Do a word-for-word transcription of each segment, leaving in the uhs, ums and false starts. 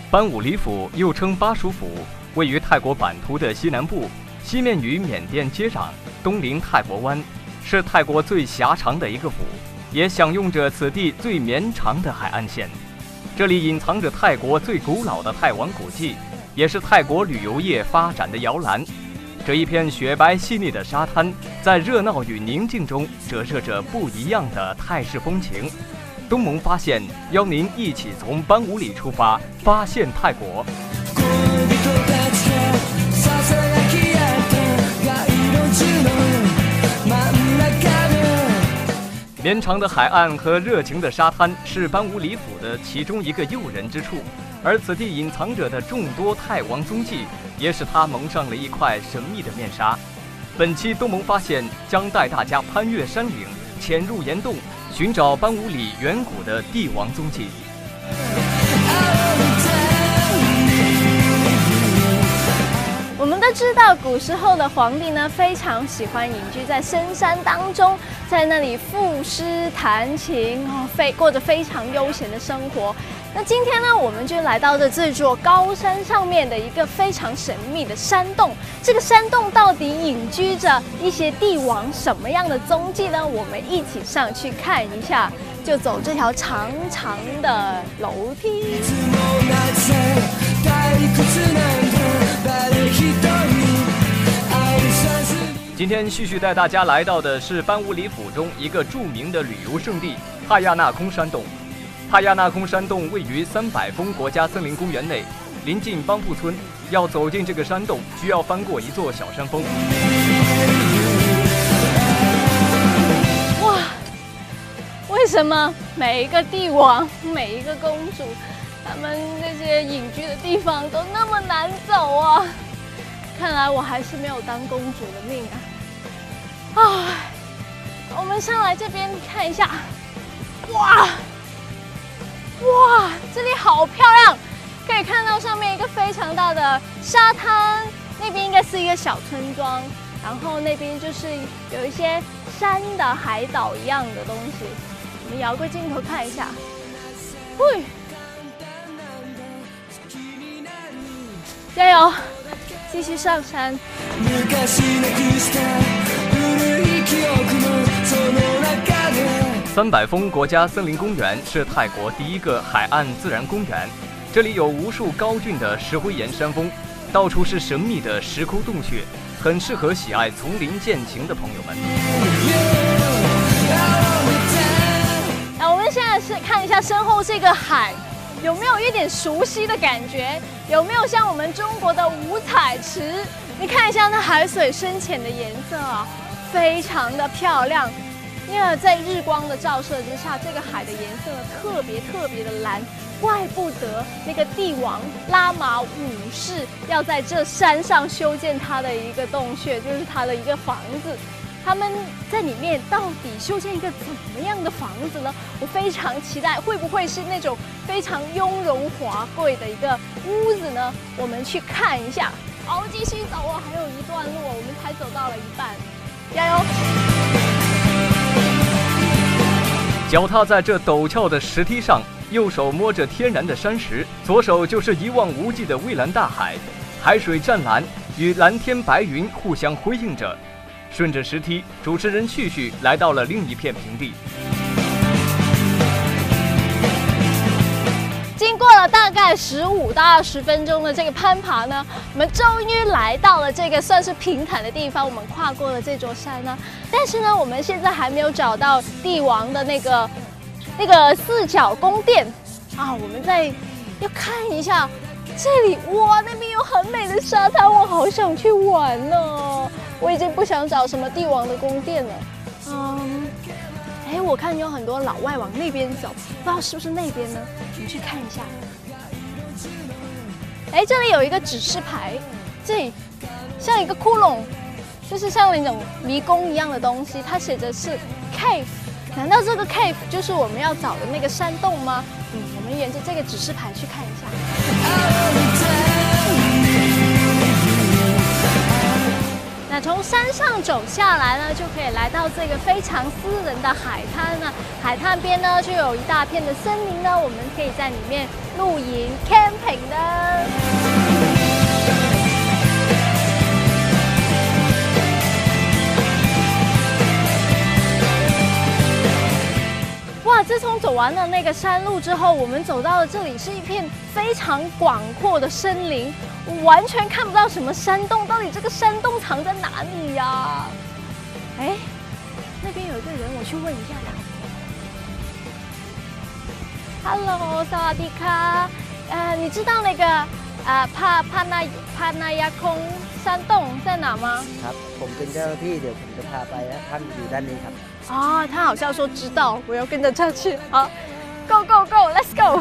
班武里府又称巴蜀府，位于泰国版图的西南部，西面与缅甸接壤，东临泰国湾，是泰国最狭长的一个府，也享用着此地最绵长的海岸线。这里隐藏着泰国最古老的泰王古迹，也是泰国旅游业发展的摇篮。这一片雪白细腻的沙滩，在热闹与宁静中折射着不一样的泰式风情。东盟发现邀您一起从班武里出发，发现泰国。绵长的海岸和热情的沙滩是班武里府的其中一个诱人之处，而此地隐藏着的众多泰王踪迹，也使它蒙上了一块神秘的面纱。本期东盟发现将带大家攀越山岭，潜入岩洞，寻找班武里远古的帝王踪迹。 我们都知道，古时候的皇帝呢，非常喜欢隐居在深山当中，在那里赋诗弹琴，哦，非过着非常悠闲的生活。那今天呢，我们就来到了这座高山上面的一个非常神秘的山洞。这个山洞到底隐居着一些帝王什么样的踪迹呢？我们一起上去看一下。就走这条长长的楼梯。 今天旭旭带大家来到的是班武里府中一个著名的旅游胜地帕亚纳空山洞。帕亚纳空山洞位于三百峰国家森林公园内，临近邦布村。要走进这个山洞，需要翻过一座小山峰。 哇！为什么每一个帝王、每一个公主，他们这些隐居的地方都那么难走啊？看来我还是没有当公主的命啊！啊，我们上来这边看一下，哇哇，这里好漂亮，可以看到上面一个非常大的沙滩，那边应该是一个小村庄，然后那边就是有一些山的海岛一样的东西。我们摇过镜头看一下，嘿，加油！继续上山。 三百峰国家森林公园是泰国第一个海岸自然公园，这里有无数高峻的石灰岩山峰，到处是神秘的石窟洞穴，很适合喜爱丛林践行的朋友们。 那我们现在是看一下身后这个海。有没有一点熟悉的感觉？有没有像我们中国的五彩池？你看一下那海水深浅的颜色啊，非常的漂亮。因为在日光的照射之下，这个海的颜色特别特别的蓝，怪不得那个帝王拉玛五世要在这山上修建他的一个洞穴，就是他的一个房子。他们在里面到底修建一个怎么样的房子呢？我非常期待，会不会是那种非常雍容华贵的一个屋子呢？我们去看一下。好，继续走哦，还有一段路哦，我们才走到了一半，加油！ 脚踏在这陡峭的石梯上，右手摸着天然的山石，左手就是一望无际的蔚蓝大海，海水湛蓝，与蓝天白云互相辉映着。顺着石梯，主持人旭旭来到了另一片平地。 经过了大概十五到二十分钟的这个攀爬呢，我们终于来到了这个算是平坦的地方。我们跨过了这座山呢，但是呢，我们现在还没有找到帝王的那个那个四角宫殿啊。我们再要看一下这里，哇，那边有很美的沙滩，我好想去玩哦。我已经不想找什么帝王的宫殿了，嗯，哎，我看有很多老外往那边走，不知道是不是那边呢？我们去看一下。哎，这里有一个指示牌，这里像一个窟窿，就是像那种迷宫一样的东西，它写着是 cave， 难道这个 cave 就是我们要找的那个山洞吗？嗯，我们沿着这个指示牌去看一下。 那从山上走下来呢，就可以来到这个非常私人的海滩呢。海滩边呢，就有一大片的森林呢，我们可以在里面露营 camping 的。哇！自从走完了那个山路之后，我们走到了这里，是一片非常广阔的森林，我完全看不到什么山洞，到底这个山洞藏在哪里呀、啊？哎，那边有一个人，我去问一下吧。Hello， 萨瓦迪卡，呃，你知道那个呃帕帕纳帕纳亚空山洞在哪吗？ ครับผมเป็นเจ้าหน้าที่เดี๋ยวผมจะพาไปนะท่านอยู่ด้านนี้ครับ啊，他好像说知道，我要跟着他去。好 ，Go Go Go，Let's Go！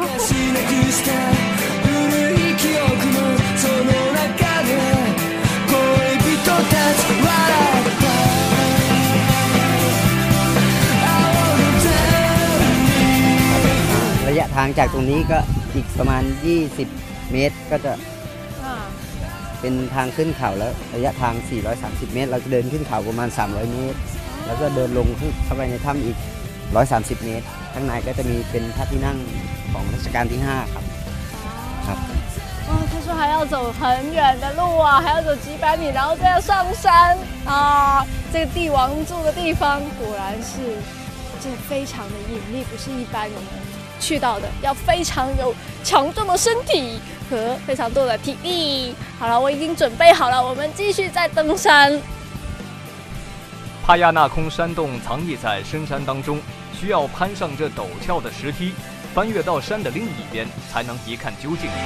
ระยะทางจากตรงนี้ก็อีกประมาณยี่สิบเมตรก็จะเป็นทางขึ้นเขาแล้วระยะทางสี่ร้อยสามสิบเมตรเราจะเดินขึ้นเขาประมาณสามร้อยเมตรแล้วก็เดินลงเข้าไปในถ้ำอีกหนึ่งร้อยสามสิบเมตรข้างในก็จะมีเป็นพระที่นั่งของรัชกาลที่ห้าครับครับ哦，他说还要走很远的路啊，还要走几百米，然后再要上山啊。这个帝王住的地方果然是这非常的隐秘，不是一般人能去到的，要非常有强壮的身体和非常多的体力。好了，我已经准备好了，我们继续再登山。 帕亚纳空山洞藏匿在深山当中，需要攀上这陡峭的石梯，翻越到山的另一边，才能一看究竟。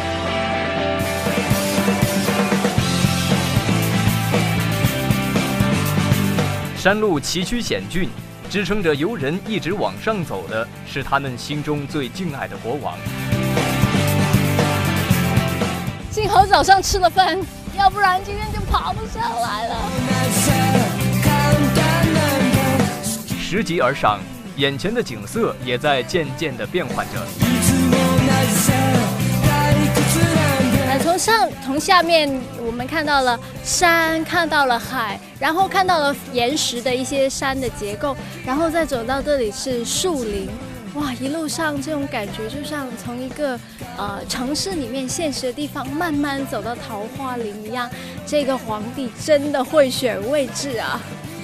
山路崎岖险峻，支撑着游人一直往上走的是他们心中最敬爱的国王。 幸好早上吃了饭，要不然今天就爬不上来了。 拾级而上，眼前的景色也在渐渐地变换着。 那从上从下面，我们看到了山，看到了海，然后看到了岩石的一些山的结构，然后再走到这里是树林。哇，一路上这种感觉就像从一个呃城市里面现实的地方慢慢走到桃花林一样。这个皇帝真的会选位置啊！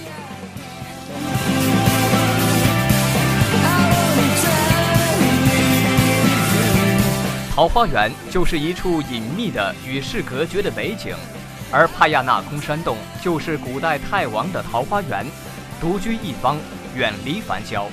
桃花源就是一处隐秘的与世隔绝的美景，而帕亚纳空山洞就是古代泰王的桃花源，独居一方，远离繁嚣。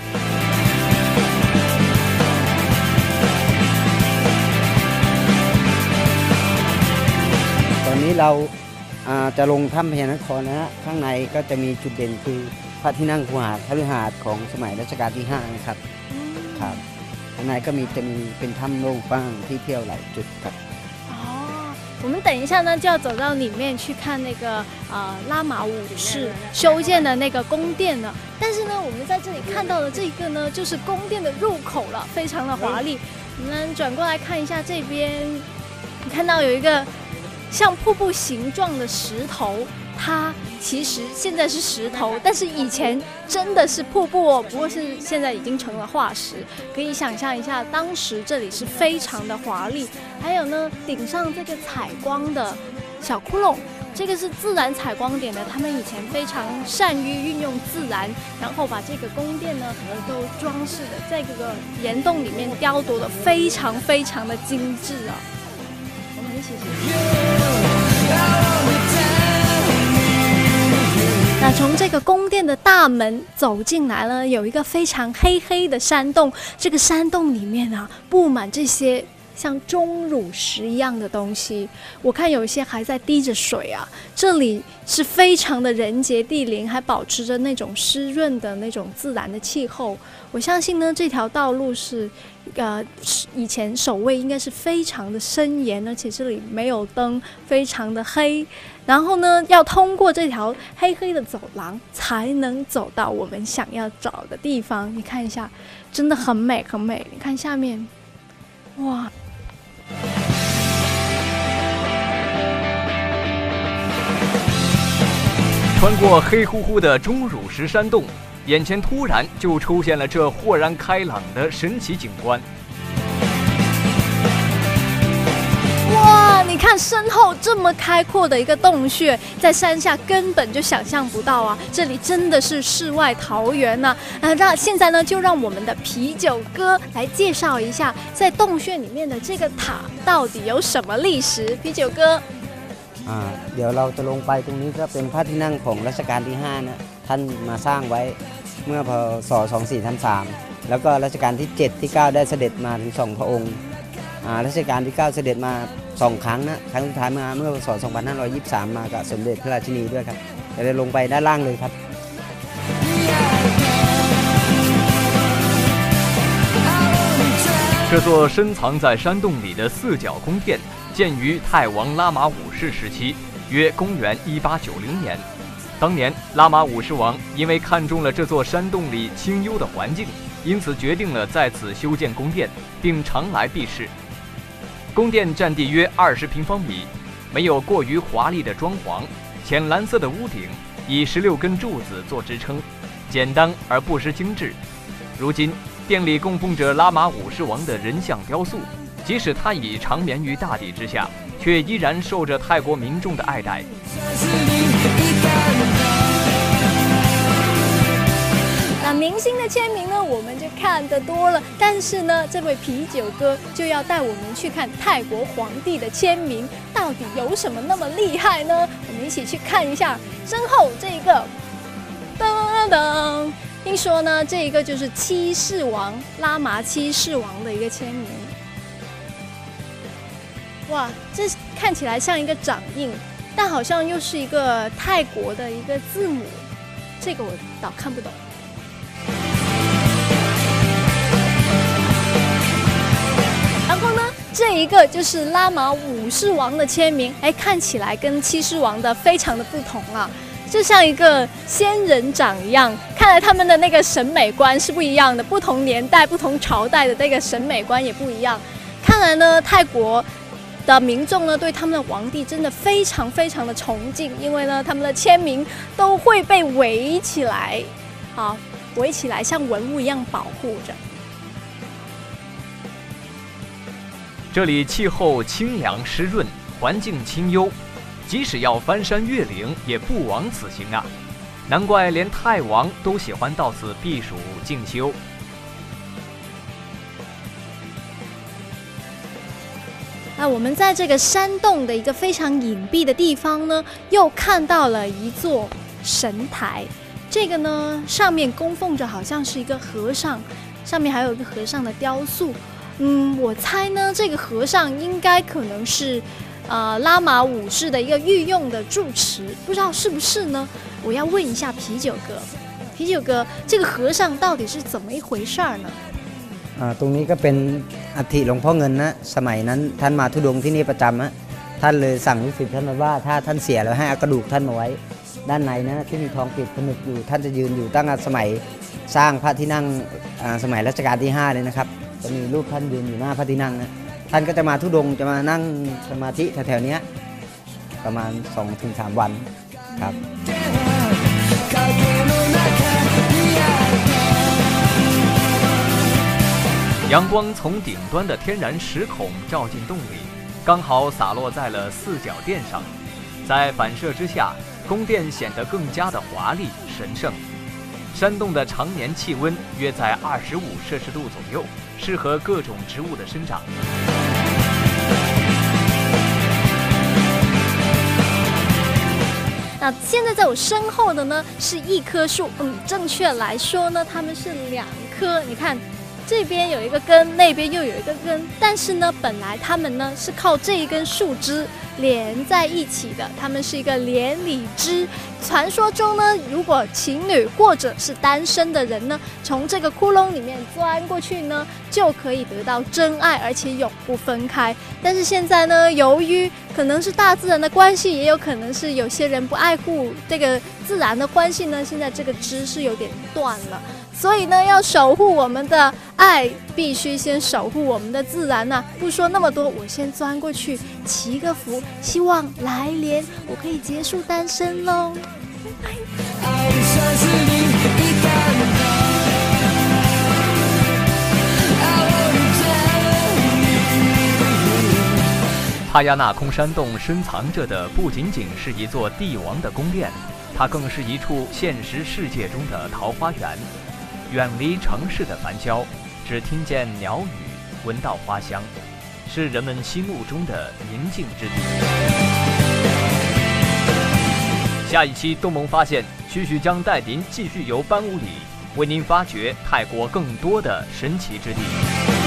ตอนนี้เราจะลงถ้ำพญานครนะฮะข้างในก็จะมีจุดเด่นคือพระที่นั่งคูหาคฤหาสน์ของสมัยรัชกาลที่ห้านะครับครับข้างในก็มีจะมีเป็นถ้ำโล่งกว้างที่เที่ยวหลายจุดครับ哦，我们等一下呢就要走到里面去看那个呃拉玛五世修建的那个宫殿了。但是呢，我们在这里看到的这个呢，就是宫殿的入口了，非常的华丽。我们转过来看一下这边，你看到有一个像瀑布形状的石头，它其实现在是石头，但是以前真的是瀑布哦，不过是现在已经成了化石。可以想象一下，当时这里是非常的华丽。还有呢，顶上这个采光的小窟窿，这个是自然采光点的，他们以前非常善于运用自然，然后把这个宫殿呢都装饰的在这个岩洞里面雕琢的非常非常的精致啊。我们一起那从这个宫殿的大门走进来了，有一个非常黑黑的山洞。这个山洞里面啊，布满这些像钟乳石一样的东西，我看有一些还在滴着水啊。这里是非常的人杰地灵，还保持着那种湿润的那种自然的气候。我相信呢，这条道路是，呃，以前守卫应该是非常的森严，而且这里没有灯，非常的黑。然后呢，要通过这条黑黑的走廊，才能走到我们想要找的地方。你看一下，真的很美很美。你看下面，哇！ 穿过黑乎乎的钟乳石山洞，眼前突然就出现了这豁然开朗的神奇景观。 哇，你看身后这么开阔的一个洞穴，在山下根本就想象不到啊！这里真的是世外桃源呐、啊！啊，那现在呢，就让我们的啤酒哥来介绍一下，在洞穴里面的这个塔到底有什么历史。啤酒哥， อ่าเดี๋ยวเราจะลงไปตรงนี้ก็เป็นพระที่นั่งของรัชกาลที่ห้านะท่านมาสร้างไว้เมื่อพ.ศ. สองสี่สามสามแล้วก็รัชกาลที่เจ็ดที่เก้าได้เสด็จมาถึงสองพระองค์รัชกาลที่เก้าเสด็จมาสองครั้งนะครั้งสุดท้ายมาเมื่อพ.ศ. สองพันห้าร้อยยี่สิบสามมากับสมเด็จพระราชินีด้วยครับเดี๋ยวเราลงไปด้านล่างเลยครับ这座深藏在山洞里的四角宫殿，建于泰王拉玛五世时期，约公元一八九零年。当年拉玛五世王因为看中了这座山洞里清幽的环境，因此决定了在此修建宫殿，并常来避世。宫殿占地约二十平方米，没有过于华丽的装潢，浅蓝色的屋顶以十六根柱子做支撑，简单而不失精致。如今殿里供奉着拉玛五世王的人像雕塑，即使他已长眠于大地之下，却依然受着泰国民众的爱戴。 那明星的签名呢，我们就看得多了，但是呢，这位啤酒哥就要带我们去看泰国皇帝的签名，到底有什么那么厉害呢？我们一起去看一下身后这一个，噔噔。听说呢，这一个就是七世王拉玛七世王的一个签名。哇，这看起来像一个掌印，但好像又是一个泰国的一个字母，这个我倒看不懂。然后呢，这一个就是拉玛五世王的签名，哎，看起来跟七世王的非常的不同啊。就像一个仙人掌一样，看来他们的那个审美观是不一样的，不同年代、不同朝代的那个审美观也不一样。看来呢，泰国的民众呢对他们的皇帝真的非常非常的崇敬，因为呢他们的签名都会被围起来，好，围起来像文物一样保护着。 这里气候清凉湿润，环境清幽。即使要翻山越岭，也不枉此行啊！难怪连泰王都喜欢到此避暑静修。 那我们在这个山洞的一个非常隐蔽的地方呢，又看到了一座神台。这个呢，上面供奉着好像是一个和尚，上面还有一个和尚的雕塑。嗯，我猜呢，这个和尚应该可能是。呃，拉玛五世的一个御用的住持，不知道是不是呢？我要问一下啤酒哥，啤酒哥，这个和尚到底是怎么一回事儿呢？ อ่าตรงนี้ก็เป็นอัฐิหลวงพ่อเงินนะสมัยนั้นท่านมาธุดงค์ที่นี่ประจำนะท่านเลยสั่งลูกศิษย์ท่านมาว่าถ้าท่านเสียแล้วให้เอากระดูกท่านมาไว้ด้านในนะที่มีทองปิดผนึกอยู่ท่านจะยืนอยู่ตั้งแต่สมัยสร้างพระที่นั่งสมัยรัชกาลที่ห้าเลยนะครับจะมีรูปท่านยืนอยู่หน้าพระที่นั่งนะท่านก็จะมาธุดงค์จะมานั่งสมาธิแถวๆนี้ประมาณ สองถึงสาม วันครับ阳光从顶端的天然石孔照进洞里，刚好洒落在了四角殿上，在反射之下，宫殿显得更加的华丽神圣。山洞的常年气温约在二十五摄氏度左右，适合各种植物的生长。 那现在在我身后的呢是一棵树，嗯，正确来说呢，它们是两棵。你看，这边有一个根，那边又有一个根，但是呢，本来它们呢是靠这一根树枝连在一起的，它们是一个连理枝。传说中呢，如果情侣或者是单身的人呢，从这个窟窿里面钻过去呢，就可以得到真爱，而且永不分开。但是现在呢，由于可能是大自然的关系，也有可能是有些人不爱护这个自然的关系呢，现在这个枝是有点断了。所以呢，要守护我们的爱，必须先守护我们的自然呐、啊。不说那么多，我先钻过去祈个福，希望来年我可以结束单身喽。 哈亚那空山洞深藏着的不仅仅是一座帝王的宫殿，它更是一处现实世界中的桃花源。远离城市的繁嚣，只听见鸟语，闻到花香，是人们心目中的宁静之地。下一期东盟发现，旭旭将带您继续游班乌里，为您发掘泰国更多的神奇之地。